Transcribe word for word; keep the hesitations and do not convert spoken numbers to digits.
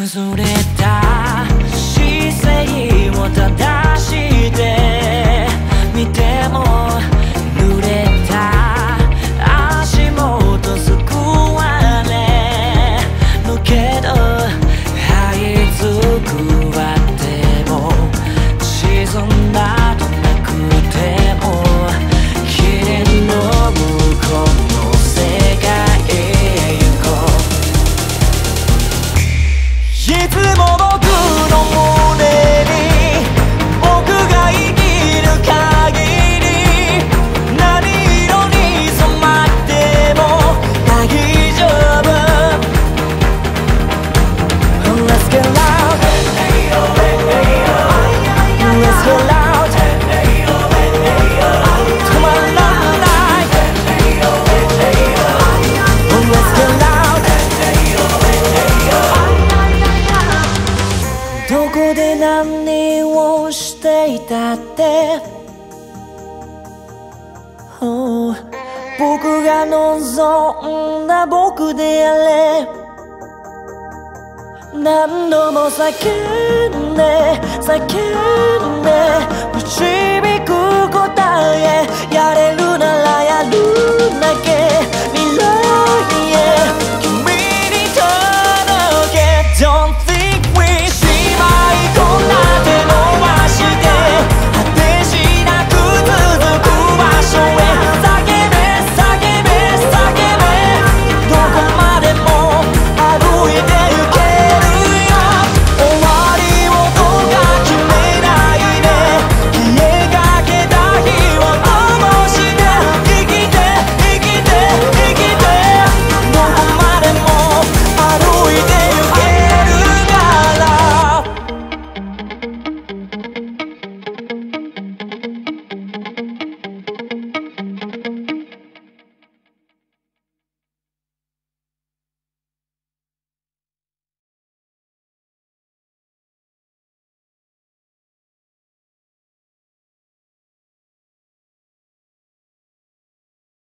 崩れた姿勢を正して見ても濡れた足元すくわれるけど這いつくばっても沈んだとなくても霧の向こうの世界へ行こう。いつも僕の胸に僕がいる限り何色に染まっても大丈夫。 Let's get loud Let's get loud 止まらない Let's get loud どこで何をしていたって、oh、僕が望んだ僕であれ。何度も叫んで叫んで導く答え、やれるならやるだけ未来へ